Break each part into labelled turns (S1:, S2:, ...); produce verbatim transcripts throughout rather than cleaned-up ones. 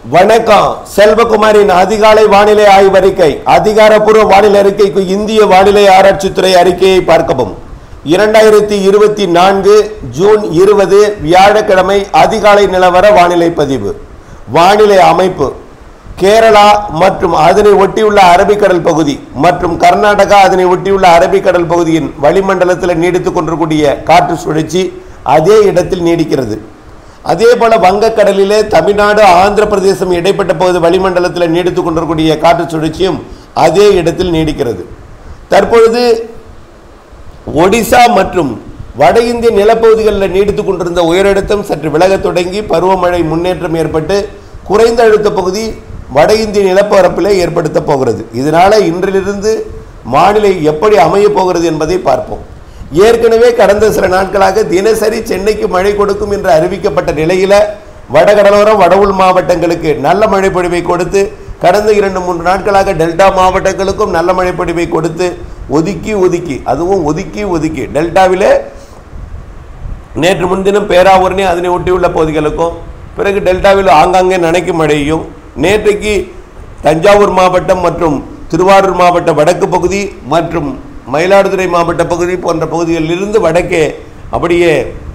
S1: வணக்கம். செல்வகுமாரின் அதிகாலை வானிலை ஆய்வறிக்கை. அதிகாரப்பூர்வ வானிலை அறிக்கைக்கு இந்திய வானிலை ஆராய்ச்சித்துறை அறிக்கையை பார்க்கவும். இரண்டாயிரத்தி இருபத்தி நான்கு ஜூன் இருபது வியாழக்கிழமை அதிகாலை நிலவர வானிலை பதிவு. வானிலை அமைப்பு: கேரளா மற்றும் அதனை ஒட்டியுள்ள அரபிக்கடல் பகுதி மற்றும் கர்நாடகா அதனை ஒட்டியுள்ள அரபிக்கடல் பகுதியின் வளிமண்டலத்தில் நீடித்துக் கொண்டிருக்கூடிய காற்று சுழற்சி அதே இடத்தில் நீடிக்கிறது. அதே போல வங்கக்கடலிலே தமிழ்நாடு ஆந்திர பிரதேசம் இடைப்பட்ட பகுதி வளிமண்டலத்தில் நீடித்துக் கொண்டிருக்கூடிய காற்று சுழற்சியும் அதே இடத்தில் நீடிக்கிறது. தற்பொழுது ஒடிசா மற்றும் வட இந்திய நிலப்பகுதிகளில் நீடித்துக் கொண்டிருந்த உயரழுத்தம் சற்று விலகத் தொடங்கி பருவமழை முன்னேற்றம் ஏற்பட்டு குறைந்த அழுத்த பகுதி வட இந்திய நிலப்பரப்பிலே ஏற்படுத்த போகிறது. இதனால இன்றிலிருந்து வானிலை எப்படி அமைய போகிறது என்பதை பார்ப்போம். ஏற்கனவே கடந்த சில நாட்களாக தினசரி சென்னைக்கு மழை கொடுக்கும் என்று அறிவிக்கப்பட்ட நிலையில வடகடலோரம் வட உள் மாவட்டங்களுக்கு நல்ல மழை பொழிவை கொடுத்து கடந்த இரண்டு மூன்று நாட்களாக டெல்டா மாவட்டங்களுக்கும் நல்ல மழை பொழிவை கொடுத்து ஒதுக்கி ஒதுக்கி அதுவும் ஒதுக்கி ஒதுக்கி டெல்டாவிலே நேற்று முன்தினம் பேராவூரணி அதனை ஒட்டியுள்ள பகுதிகளுக்கும் பிறகு டெல்டாவில் ஆங்காங்கே நனைக்கும் மழையும் நேற்றைக்கு தஞ்சாவூர் மாவட்டம் மற்றும் திருவாரூர் மாவட்ட வடக்கு பகுதி மற்றும் மயிலாடுதுறை மாவட்ட பகுதி போன்ற பகுதிகளில் இருந்து வடக்கே அப்படியே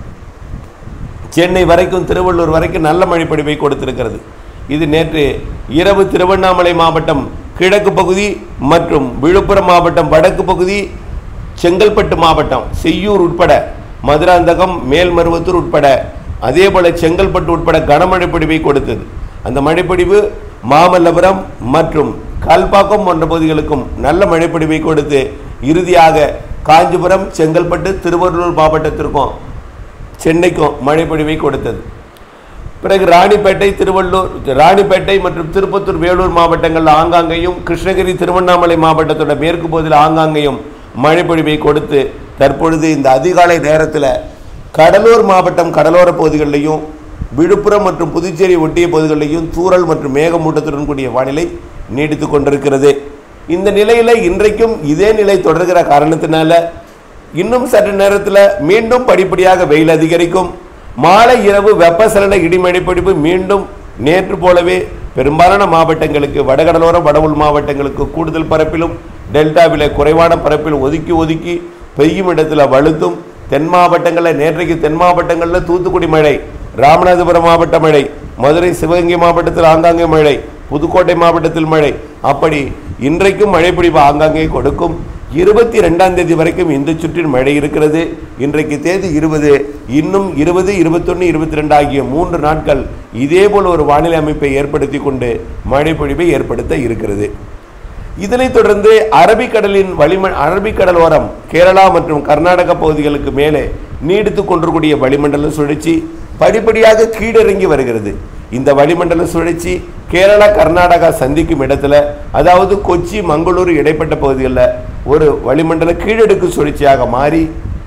S1: சென்னை வரைக்கும் திருவள்ளூர் வரைக்கும் நல்ல மழை பொழிவை கொடுத்திருக்கிறது. இது நேற்று இரவு திருவண்ணாமலை மாவட்டம் கிழக்கு பகுதி மற்றும் விழுப்புரம் மாவட்டம் வடக்கு பகுதி, செங்கல்பட்டு மாவட்டம் செய்யூர் உட்பட மதுராந்தகம் மேல்மருவத்தூர் உட்பட அதே போல செங்கல்பட்டு உட்பட கனமழை பொழிவை கொடுத்தது. அந்த மழைப்பொழிவு மாமல்லபுரம் மற்றும் கல்பாக்கம் போன்ற பகுதிகளுக்கும் நல்ல மழைப்பொழிவை கொடுத்து இறுதியாக காஞ்சிபுரம், செங்கல்பட்டு, திருவள்ளூர் மாவட்டத்திற்கும் சென்னைக்கும் மழைப்பொழிவை கொடுத்தது. பிறகு ராணிப்பேட்டை, திருவள்ளூர், ராணிப்பேட்டை மற்றும் திருப்பத்தூர், வேலூர் மாவட்டங்கள் ஆங்காங்கேயும் கிருஷ்ணகிரி, திருவண்ணாமலை மாவட்டத்தோட மேற்கு பகுதியில் ஆங்காங்கேயும் மழைப்பொழிவை கொடுத்து தற்பொழுது இந்த அதிகாலை நேரத்தில் கடலூர் மாவட்டம் கடலோர பகுதிகளிலையும் விழுப்புரம் மற்றும் புதுச்சேரி ஒட்டிய பகுதிகளிலையும் தூறல் மற்றும் மேகமூட்டத்துடன் கூடிய வானிலை நீடித்து கொண்டிருக்கிறது. இந்த நிலையில் இன்றைக்கும் இதே நிலை தொடர்கிற காரணத்தினால இன்னும் சற்று நேரத்தில் மீண்டும் படிப்படியாக வெயில் அதிகரிக்கும். மாலை இரவு வெப்பசலன இடிமழைப்பொழிவு மீண்டும் நேற்று போலவே பெரும்பாலான மாவட்டங்களுக்கு வடகடலோர வட உள் மாவட்டங்களுக்கு கூடுதல் பரப்பிலும் டெல்டாவிலே குறைவான பரப்பில் ஒதுக்கி ஒதுக்கி பெய்யும் இடத்துல வலுத்தும். தென் மாவட்டங்களில் நேற்றைக்கு தென் மாவட்டங்களில் தூத்துக்குடி மழை, ராமநாதபுரம் மாவட்ட மழை, மதுரை சிவகங்கை மாவட்டத்தில் ஆங்காங்கே மழை, புதுக்கோட்டை மாவட்டத்தில் மழை, அப்படி இன்றைக்கும் மழைப்பொழிவு ஆங்காங்கே கொடுக்கும். இருபத்தி ரெண்டாம் தேதி வரைக்கும் இந்த சுற்றில் மழை இருக்கிறது. இன்றைக்கு தேதி இருபது, இன்னும் இருபது, இருபத்தொன்னு, இருபத்தி ரெண்டு ஆகிய மூன்று நாட்கள் இதேபோல் ஒரு வானிலை அமைப்பை ஏற்படுத்தி கொண்டு மழைப்பொழிவை ஏற்படுத்த இருக்கிறது. இதனைத் தொடர்ந்து அரபிக்கடலின் வளிம அரபிக்கடலோரம் கேரளா மற்றும் கர்நாடக பகுதிகளுக்கு மேலே நீடித்து கொண்டிருக்கூடிய வளிமண்டல சுழற்சி படிப்படியாக கீழிறங்கி வருகிறது. இந்த வளிமண்டல சுழற்சி கேரளா கர்நாடகா சந்திக்கும் இடத்துல, அதாவது கொச்சி மங்களூரு இடைப்பட்ட பகுதிகளில் ஒரு வளிமண்டல கீழடுக்கு சுழற்சியாக மாறி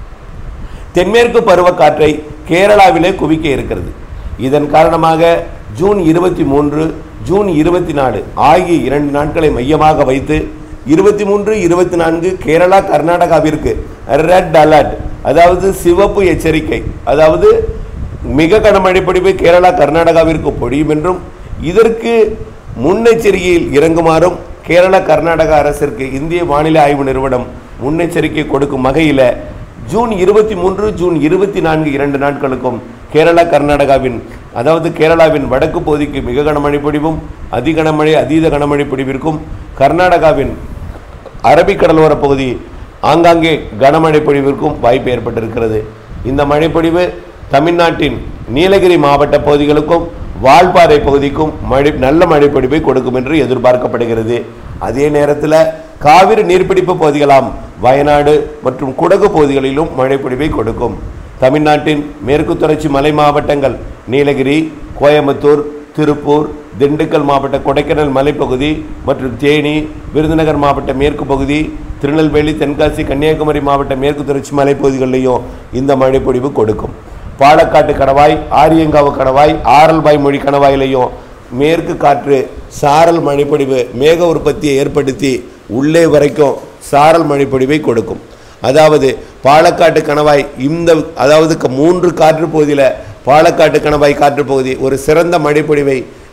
S1: தென்மேற்கு பருவக்காற்றை கேரளாவிலே குவிக்க இருக்கிறது. இதன் காரணமாக ஜூன் இருபத்தி மூன்று, ஜூன் இருபத்தி நாலு ஆகிய இரண்டு நாட்களை மையமாக வைத்து இருபத்தி மூன்று இருபத்தி நான்கு கேரளா கர்நாடகாவிற்கு ரெட் அலர்ட், அதாவது சிவப்பு எச்சரிக்கை, அதாவது மிக கனமழை பொழிவு கேரளா கர்நாடகாவிற்கு பொழியும் என்றும் இதற்கு முன்னெச்சரிக்கையில் இறங்குமாறும் கேரளா கர்நாடகா அரசிற்கு இந்திய வானிலை ஆய்வு நிறுவனம் முன்னெச்சரிக்கை கொடுக்கும் வகையில் ஜூன் இருபத்தி மூன்று ஜூன் இருபத்தி நான்கு இரண்டு நாட்களுக்கும் கேரளா கர்நாடகாவின் அதாவது கேரளாவின் வடக்கு பகுதிக்கு மிக கனமழை பொழிவும் அதி கனமழை அதீத கனமழை பொழிவிற்கும் கர்நாடகாவின் அரபிக்கடலோர பகுதி ஆங்காங்கே கனமழை பொழிவிற்கும் வாய்ப்பு ஏற்பட்டிருக்கிறது. இந்த மழைப்பொழிவு தமிழ்நாட்டின் நீலகிரி மாவட்ட பகுதிகளுக்கும் வால்பாறை பகுதிக்கும் மழை நல்ல மழைப்பொழிவை கொடுக்கும் என்று எதிர்பார்க்கப்படுகிறது. அதே நேரத்தில் காவிரி நீர்பிடிப்பு பகுதிகளாம் வயநாடு மற்றும் குடகு பகுதிகளிலும் மழைப்பொழிவை கொடுக்கும். தமிழ்நாட்டின் மேற்கு தொடர்ச்சி மலை மாவட்டங்கள் நீலகிரி, கோயம்புத்தூர், திருப்பூர், திண்டுக்கல் மாவட்ட கொடைக்கானல் மலைப்பகுதி மற்றும் தேனி, விருதுநகர் மாவட்ட மேற்கு பகுதி, திருநெல்வேலி, தென்காசி, கன்னியாகுமரி மாவட்ட மேற்கு தொடர்ச்சி மலைப்பகுதிகளிலையும் இந்த மழைப்பொழிவு கொடுக்கும். பாலக்காட்டு கணவாய், ஆரியங்காவு கணவாய், ஆரல்வாய் மொழி கணவாயிலையும் மேற்கு காற்று சாரல் மழைப்பொழிவு மேக உற்பத்தியை ஏற்படுத்தி உள்ளே வரைக்கும் சாரல் மழைப்பொழிவை கொடுக்கும். அதாவது பாலக்காட்டு கணவாய் இந்த அதாவது மூன்று காற்று பகுதியில் பாலக்காட்டு கணவாய் காற்று பகுதி ஒரு சிறந்த மழைப்பொழிவை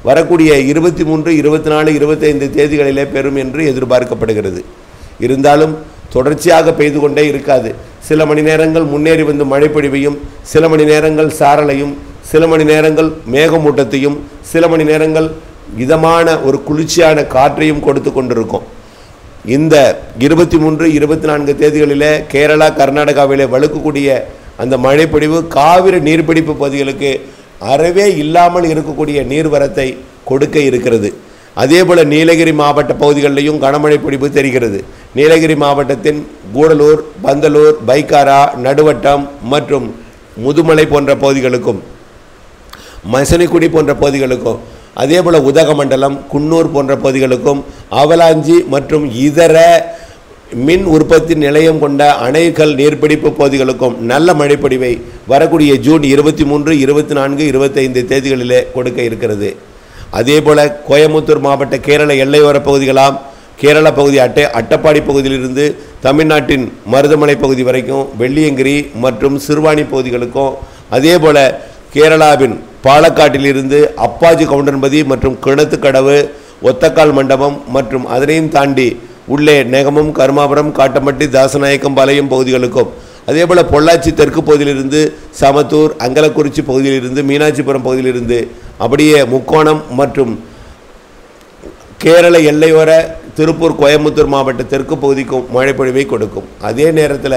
S1: வரக்கூடிய இருபத்தி மூன்று இருபத்தி நாலு இருபத்தைந்து தேதிகளிலே பெறும் என்று எதிர்பார்க்கப்படுகிறது. இருந்தாலும் தொடர்ச்சியாக பெய்து கொண்டே இருக்காது. சில மணி நேரங்கள் முன்னேறி வந்து மழைப்பொழிவையும், சில மணி நேரங்கள் சாரலையும், சில மணி நேரங்கள் மேகமூட்டத்தையும், சில மணி நேரங்கள் இதமான ஒரு குளிர்ச்சியான காற்றையும் கொடுத்து கொண்டிருக்கும். இந்த இருபத்தி மூன்று இருபத்தி நான்கு தேதிகளிலே கேரளா கர்நாடகாவிலே வலுக்கக்கூடிய அந்த மழைப்பொழிவு காவிரி நீர்பிடிப்பு பகுதிகளுக்கு அறவே இல்லாமல் இருக்கக்கூடிய நீர்வரத்தை கொடுக்க இருக்கிறது. அதே போல் நீலகிரி மாவட்ட பகுதிகளிலையும் கனமழை பொழிவு தெரிகிறது. நீலகிரி மாவட்டத்தின் கூடலூர், பந்தலூர், பைக்காரா, நடுவட்டம் மற்றும் முதுமலை போன்ற பகுதிகளுக்கும், மசனிக்குடி போன்ற பகுதிகளுக்கும், அதே போல் உதகமண்டலம், குன்னூர் போன்ற பகுதிகளுக்கும், அவலாஞ்சி மற்றும் இதர மின் உற்பத்தி நிலையம் கொண்ட அணைகள் நீர்பிடிப்பு பகுதிகளுக்கும் நல்ல மழைப்பொழிவை வரக்கூடிய ஜூன் இருபத்தி மூன்று இருபத்தி நான்கு இருபத்தைந்து தேதிகளிலே கொடுக்க இருக்கிறது. அதே போல் கோயம்புத்தூர் மாவட்ட கேரள எல்லையோர பகுதிகளாம், கேரள பகுதி அட்டை அட்டப்பாடி பகுதியிலிருந்து தமிழ்நாட்டின் மருதமலை பகுதி வரைக்கும், வெள்ளியங்கிரி மற்றும் சிறுவாணி பகுதிகளுக்கும், அதே போல் கேரளாவின் பாலக்காட்டிலிருந்து அப்பாஜி கவுண்டன்பதி மற்றும் கிணத்துக்கடவு, ஒத்தக்கால் மண்டபம் மற்றும் அதனையும் தாண்டி உள்ளே நெகமம், கருமாபுரம், காட்டம்பட்டி, தாசநாயக்கம்பாளையம் பகுதிகளுக்கும், அதே போல் பொள்ளாச்சி தெற்கு பகுதியிலிருந்து சமத்தூர், அங்கலக்குறிச்சி பகுதியிலிருந்து மீனாட்சிபுரம் பகுதியிலிருந்து அப்படியே முக்கோணம் மற்றும் கேரள எல்லையோர திருப்பூர், கோயம்புத்தூர் மாவட்ட தெற்கு பகுதிக்கும் மழைப்பொழிவை கொடுக்கும். அதே நேரத்தில்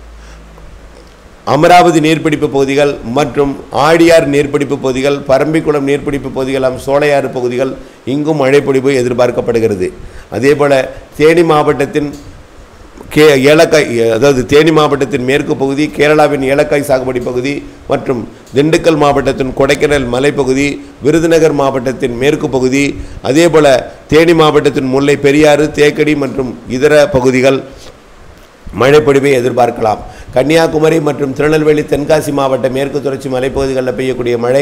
S1: அமராவதி நீர்பிடிப்பு பகுதிகள் மற்றும் ஆடியார் நீர்பிடிப்பு பகுதிகள், பரம்பிக்குளம் நீர்பிடிப்பு பகுதிகள், சோலையாறு பகுதிகள் இங்கும் மழைப்பொழிவு எதிர்பார்க்கப்படுகிறது. அதே போல் தேனி மாவட்டத்தின் கே ஏலக்காய் அதாவது தேனி மாவட்டத்தின் மேற்கு பகுதி, கேரளாவின் ஏலக்காய் சாகுபடி பகுதி மற்றும் திண்டுக்கல் மாவட்டத்தின் கொடைக்கானல் மலைப்பகுதி, விருதுநகர் மாவட்டத்தின் மேற்கு பகுதி, அதே போல் தேனி மாவட்டத்தின் முல்லை பெரியாறு, தேக்கடி மற்றும் இதர பகுதிகள் மழைப்பொழிவை எதிர்பார்க்கலாம். கன்னியாகுமரி மற்றும் திருநெல்வேலி, தென்காசி மாவட்ட மேற்கு தொடர்ச்சி மலைப்பகுதிகளில் பெய்யக்கூடிய மழை,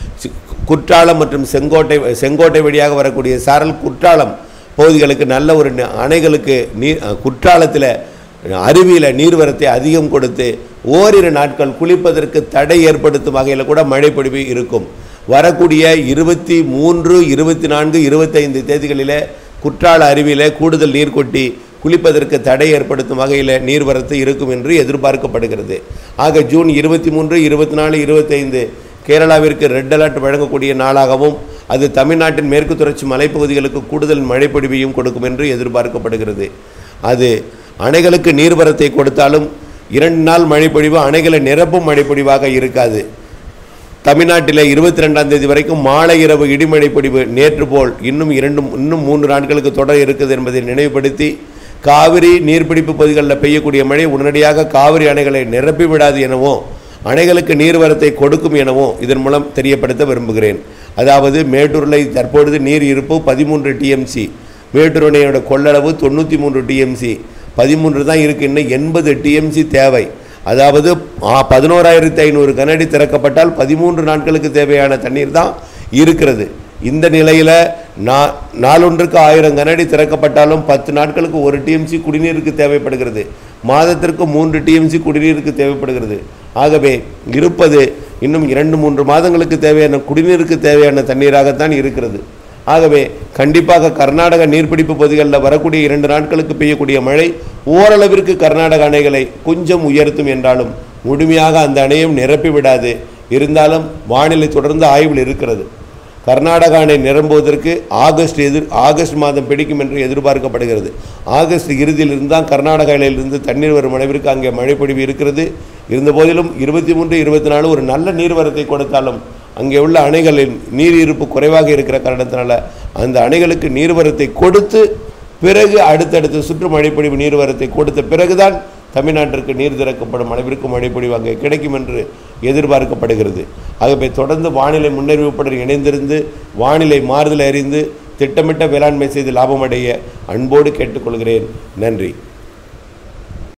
S1: குற்றாலம் மற்றும் செங்கோட்டை செங்கோட்டை வழியாக வரக்கூடிய சாரல் குற்றாலம் பகுதிகளுக்கு நல்ல ஒரு அணைகளுக்கு நீர், குற்றாலத்தில் அருவியில் நீர்வரத்தை அதிகம் கொடுத்து ஓரிரு நாட்கள் குளிப்பதற்கு தடை ஏற்படுத்தும் வகையில் கூட மழைப்பொழிவு இருக்கும். வரக்கூடிய இருபத்தி மூன்று இருபத்தி நான்கு இருபத்தைந்து தேதிகளில் குற்றால அருவியில் கூடுதல் நீர் கொட்டி குளிப்பதற்கு தடை ஏற்படுத்தும் வகையில் நீர்வரத்து இருக்கும் என்று எதிர்பார்க்கப்படுகிறது. ஆக ஜூன் இருபத்தி மூன்று இருபத்தி நாலு இருபத்தைந்து கேரளாவிற்கு ரெட் அலர்ட் வழங்கக்கூடிய நாளாகவும், அது தமிழ்நாட்டின் மேற்கு தொடர்ச்சி மலைப்பகுதிகளுக்கு கூடுதல் மழைப்பொழிவையும் கொடுக்கும் என்று எதிர்பார்க்கப்படுகிறது. அது அணைகளுக்கு நீர்வரத்தை கொடுத்தாலும் இரண்டு நாள் மழைப்பொழிவு அணைகளை நிரப்பும் மழைப்பொழிவாக இருக்காது. தமிழ்நாட்டில் இருபத்தி ரெண்டாம் தேதி வரைக்கும் மாலை இரவு இடிமழை பொழிவு நேற்று போல் இன்னும் இரண்டு இன்னும் மூன்று நாட்களுக்கு தொடர் இருக்குது என்பதை நினைவுபடுத்தி, காவிரி நீர்பிடிப்பு பகுதிகளில் பெய்யக்கூடிய மழை உடனடியாக காவிரி அணைகளை நிரப்பி விடாது எனவும், அணைகளுக்கு நீர்வரத்தை கொடுக்கும் எனவும் இதன் மூலம் தெரியப்படுத்த விரும்புகிறேன். அதாவது மேட்டூரில் தற்பொழுது நீர் இருப்பு பதிமூன்று டிஎம்சி, மேட்டூர் அணையோட கொள்ளளவு தொண்ணூற்றி மூன்று டிஎம்சி, பதிமூன்று தான் இருக்குது, இன்னும் எண்பது டிஎம்சி தேவை. அதாவது பதினோராயிரத்தி ஐநூறு கனஅடி திறக்கப்பட்டால் பதிமூன்று நாட்களுக்கு தேவையான தண்ணீர் தான் இருக்கிறது. இந்த நிலையில் நா நாளொன்றுக்கு ஆயிரம் கனஅடி திறக்கப்பட்டாலும் பத்து நாட்களுக்கு ஒரு டிஎம்சி குடிநீருக்கு தேவைப்படுகிறது. மாதத்திற்கு மூன்று டிஎம்சி குடிநீருக்கு தேவைப்படுகிறது. ஆகவே இருப்பது இன்னும் இரண்டு மூன்று மாதங்களுக்கு தேவையான குடிநீருக்கு தேவையான தண்ணீராகத்தான் இருக்கிறது. ஆகவே கண்டிப்பாக கர்நாடக நீர்பிடிப்பு பகுதிகளில் வரக்கூடிய இரண்டு நாட்களுக்கு பெய்யக்கூடிய மழை ஓரளவிற்கு கர்நாடக அணைகளை கொஞ்சம் உயர்த்தும் என்றாலும் முழுமையாக அந்த அணையும் நிரப்பி விடாது. இருந்தாலும் வானிலை தொடர்ந்து ஆய்வில் இருக்கிறது. கர்நாடக அணை நிரம்புவதற்கு ஆகஸ்ட் எதிர் ஆகஸ்ட் மாதம் பிடிக்கும் என்று எதிர்பார்க்கப்படுகிறது. ஆகஸ்ட் இறுதியில் இருந்தால் கர்நாடக அணையிலிருந்து தண்ணீர் வரும் அளவிற்கு அங்கே மழைப்பொழிவு இருக்கிறது. இருந்தபோதிலும் இருபத்தி மூன்று இருபத்தி நாலு ஒரு நல்ல நீர்வரத்தை கொடுத்தாலும் அங்கே உள்ள அணைகளில் நீர் இருப்பு குறைவாக இருக்கிற காரணத்தினால அந்த அணைகளுக்கு நீர்வரத்தை கொடுத்து பிறகு அடுத்தடுத்த சுற்று மழைப்பொழிவு நீர்வரத்தை கொடுத்த பிறகுதான் தமிழ்நாட்டிற்கு நீர் திறக்கப்படும் அளவிற்கு மழைப்பொழிவு அங்கே கிடைக்கும் என்று எதிர்பார்க்கப்படுகிறது. ஆகவே தொடர்ந்து வானிலை முன்னறிவிப்புடன் இணைந்திருந்து வானிலை மாறுதலை அறிந்து திட்டமிட்ட வேளாண்மை செய்து லாபமடைய அன்போடு கேட்டுக்கொள்கிறேன். நன்றி.